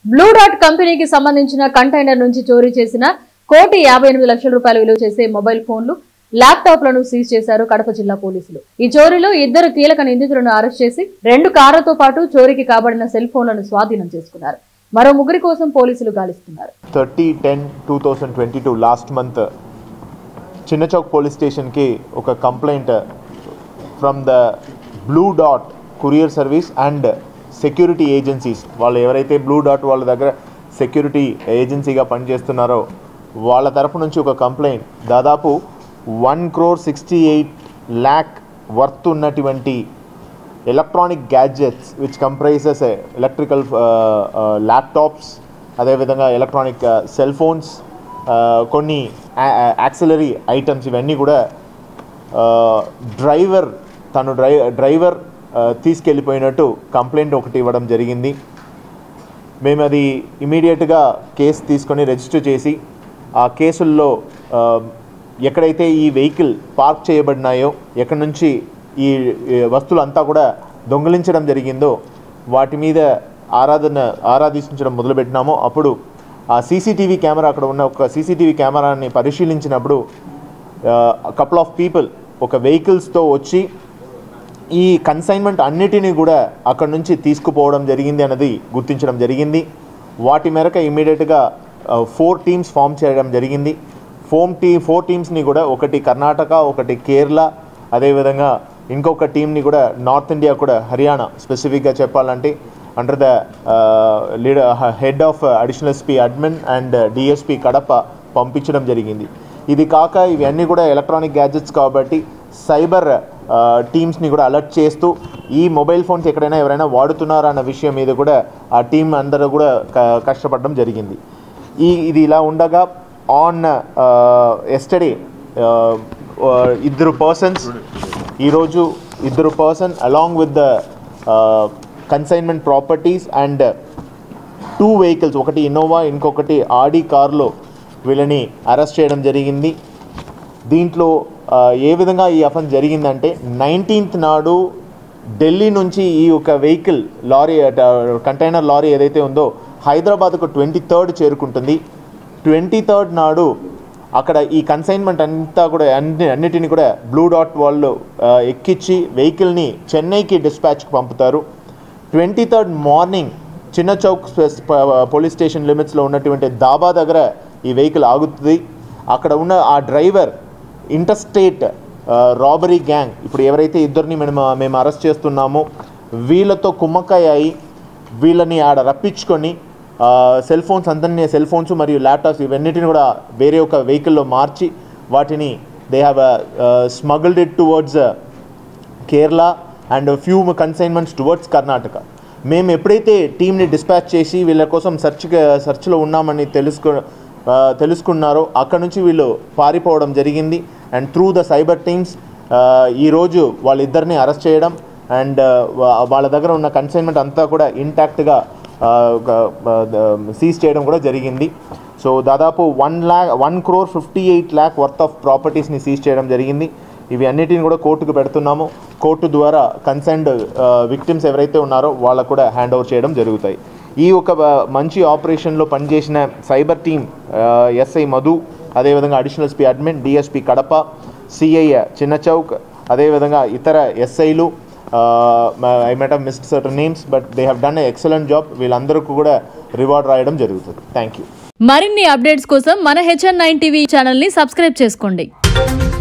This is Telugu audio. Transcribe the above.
బ్లూ డాట్ కంపెనీకి సంబంధించిన కంటైనర్ నుంచి చోరీ చేసిన 1,58,00,000 రూపాయలు విలువ చేసే మొబైల్ ఫోన్లు, ల్యాప్టాప్లను సీజ్ చేశారు కడప జిల్లా పోలీసులు. ఈ చోరీలో 2 కీలక నిందితులను అరెస్ట్ చేసి 2 కార్లతో పాటు చోరీకి కాబడిన సెల్ ఫోన్లను స్వాధీనం చేసుకున్నారు. మరో 3 కోసం పోలీసులు గాలిస్తున్నారు. 30/10/2022 లాస్ట్ మంత్ చిన్న చౌక్ పోలీస్ స్టేషన్ కి ఒక complaint from the blue dot courier service and security agencies, వాళ్ళు ఎవరైతే బ్లూ డాట్ వాళ్ళ దగ్గర సెక్యూరిటీ ఏజెన్సీగా పనిచేస్తున్నారో వాళ్ళ తరపు నుంచి ఒక కంప్లైంట్ దాదాపు 1,68,00,000 వర్త్ ఉన్నటువంటి electronic gadgets which comprises electrical laptops, అదేవిధంగా ఎలక్ట్రానిక్ సెల్ ఫోన్స్, కొన్ని యాక్సిలరీ ఐటమ్స్, ఇవన్నీ కూడా డ్రైవర్ తీసుకెళ్ళిపోయినట్టు కంప్లైంట్ ఒకటి ఇవ్వడం జరిగింది. మేము అది ఇమీడియట్గా కేసు తీసుకొని రిజిస్టర్ చేసి ఆ కేసుల్లో ఎక్కడైతే ఈ వెహికల్ పార్క్ చేయబడినాయో, ఎక్కడి నుంచి ఈ వస్తువులంతా కూడా దొంగిలించడం జరిగిందో వాటి మీద ఆరాధించడం మొదలుపెట్టినామో అప్పుడు ఆ సీసీటీవీ కెమెరా, అక్కడ ఉన్న ఒక సీసీటీవీ కెమెరాని పరిశీలించినప్పుడు కపుల్ ఆఫ్ పీపుల్ ఒక వెహికల్స్తో వచ్చి ఈ కన్సైన్మెంట్ అన్నిటినీ కూడా అక్కడ నుంచి తీసుకుపోవడం జరిగింది అన్నది గుర్తించడం జరిగింది. వాటి మేరకు ఇమీడియట్గా 4 టీమ్స్ ఫామ్ చేయడం జరిగింది. 4 టీమ్స్ని కూడా, ఒకటి కర్ణాటక, ఒకటి కేరళ, అదేవిధంగా ఇంకొక టీంని కూడా నార్త్ ఇండియా కూడా, హర్యానా స్పెసిఫిక్గా చెప్పాలంటే under the head of additional SP admin and DSP Kadapa పంపించడం జరిగింది. ఇది కాక ఇవన్నీ కూడా ఎలక్ట్రానిక్ గ్యాడ్జెట్స్ కాబట్టి సైబర్ టీమ్స్ని కూడా అలర్ట్ చేస్తూ ఈ మొబైల్ ఫోన్స్ ఎక్కడైనా ఎవరైనా వాడుతున్నారా అన్న విషయం మీద కూడా ఆ టీం అందరూ కూడా కష్టపడడం జరిగింది. ఇది ఇలా ఉండగా ఆన్ ఎస్టర్డే 2 పర్సన్స్, ఈరోజు 2 person along with the consignment properties and 2 vehicles, ఒకటి ఇన్నోవా, ఇంకొకటి ఆడి కార్లో వీళ్ళని అరెస్ట్ చేయడం జరిగింది. దీంట్లో ఏ విధంగా ఈ అఫెన్స్ జరిగిందంటే 19th నాడు ఢిల్లీ నుంచి ఈ ఒక వెహికల్ లారీ, కంటైనర్ లారీ ఏదైతే ఉందో హైదరాబాద్కు 23rd చేరుకుంటుంది. 23rd నాడు అక్కడ ఈ కన్సైన్మెంట్ అంతా కూడా అన్నిటిని కూడా బ్లూ డాట్ వాళ్ళు ఎక్కించి వెహికల్ని చెన్నైకి డిస్పాచ్కి పంపుతారు. 23rd మార్నింగ్ చిన్న చౌక్ పోలీస్ స్టేషన్ లిమిట్స్లో ఉన్నటువంటి దాబా దగ్గర ఈ వెహికల్ ఆగుతుంది. అక్కడ ఉన్న ఆ డ్రైవర్ ఇంటర్స్టేట్ రాబరీ గ్యాంగ్, ఇప్పుడు ఎవరైతే 2ని మేము అరెస్ట్ చేస్తున్నామో వీళ్ళతో కుమ్మక్కాయ అయి వీళ్ళని ఆడ రప్పించుకొని సెల్ ఫోన్స్ మరియు ల్యాప్టాప్స్ ఇవన్నిటిని కూడా వేరే ఒక వెహికల్లో మార్చి వాటిని they have smuggled it towards Kerala and few consignments towards Karnataka. మేము ఎప్పుడైతే టీంని డిస్పాచ్ చేసి వీళ్ళ కోసం సర్చ్లో ఉన్నామని తెలుసుకున్నారో అక్కడ నుంచి వీళ్ళు పారిపోవడం జరిగింది. And through the cyber teams ఈరోజు వాళ్ళిద్దరిని అరెస్ట్ చేయడం అండ్ వాళ్ళ దగ్గర ఉన్న కన్సైన్మెంట్ అంతా కూడా ఇంటాక్ట్గా సీజ్ చేయడం కూడా జరిగింది. సో దాదాపు 1,58,00,000 వర్త్ ఆఫ్ ప్రాపర్టీస్ని సీజ్ చేయడం జరిగింది. ఇవి అన్నిటిని కూడా కోర్టుకు పెడుతున్నాము. కోర్టు ద్వారా కన్సర్న్డ్ విక్టిమ్స్ ఎవరైతే ఉన్నారో వాళ్ళకు కూడా హ్యాండ్ ఓవర్ చేయడం జరుగుతాయి. ఈ ఒక మంచి ఆపరేషన్లో పనిచేసిన సైబర్ టీమ్ ఎస్ఐ మధు, అదేవిధంగా additional SP admin, DSP Kadapa, CI Chinna Chowk, అదేవిధంగా ఇతర ఎస్ఐలు, I might have missed certain names but they have done a excellent job. వీళ్ళందరికీ కూడా రివార్డ్ రాయడం జరుగుతుంది. Thank you. మరిన్ని అప్డేట్స్ కోసం మన HN9 టీవీ ఛానల్ని సబ్స్క్రైబ్ చేసుకోండి.